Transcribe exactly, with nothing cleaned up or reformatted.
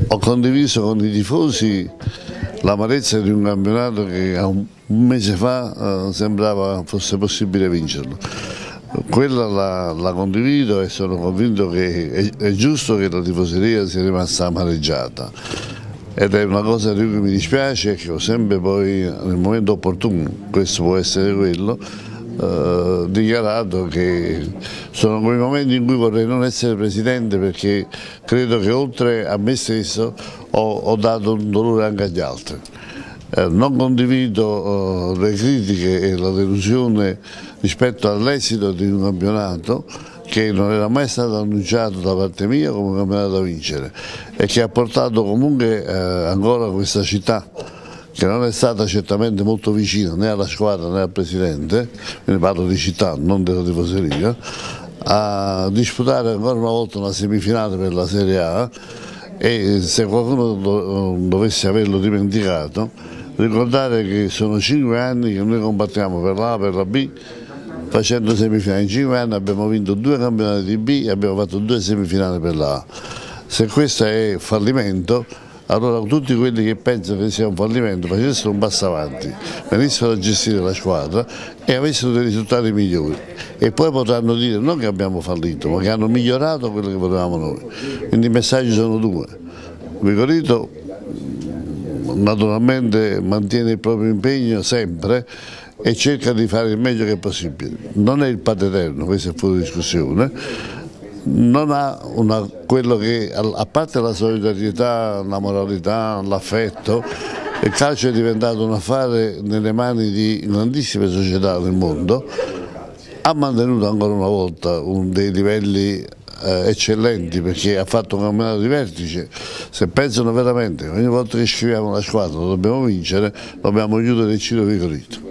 Ho condiviso con i tifosi l'amarezza di un campionato che un mese fa eh, sembrava fosse possibile vincerlo. Quella la, la condivido e sono convinto che è, è giusto che la tifoseria sia rimasta amareggiata. Ed è una cosa di cui mi dispiace, che ho sempre poi nel momento opportuno, questo può essere quello, eh, dichiarato che sono quei momenti in cui vorrei non essere presidente, perché credo che oltre a me stesso ho, ho dato un dolore anche agli altri. Eh, non condivido eh, le critiche e la delusione rispetto all'esito di un campionato che non era mai stato annunciato da parte mia come un campionato da vincere e che ha portato comunque eh, ancora questa città, che non è stata certamente molto vicina né alla squadra né al presidente, quindi parlo di città, non della tifoseria, a disputare ancora una volta una semifinale per la Serie A. E se qualcuno dovesse averlo dimenticato, ricordare che sono cinque anni che noi combattiamo per la A, per la B, facendo semifinali. In cinque anni abbiamo vinto due campionati di B e abbiamo fatto due semifinali per la A. Se questo è fallimento, allora tutti quelli che pensano che sia un fallimento facessero un passo avanti, venissero a gestire la squadra e avessero dei risultati migliori. E poi potranno dire non che abbiamo fallito, ma che hanno migliorato quello che potevamo noi. Quindi i messaggi sono due. Vigorito naturalmente mantiene il proprio impegno sempre e cerca di fare il meglio che è possibile. Non è il padre eterno, questo è fuori discussione, non ha una, quello che, a parte la solidarietà, la moralità, l'affetto, il calcio è diventato un affare nelle mani di grandissime società del mondo, ha mantenuto ancora una volta un dei livelli eh, eccellenti, perché ha fatto un campionato di vertice. Se pensano veramente che ogni volta che scriviamo una squadra lo dobbiamo vincere, dobbiamo chiudere il Ciro Vigorito.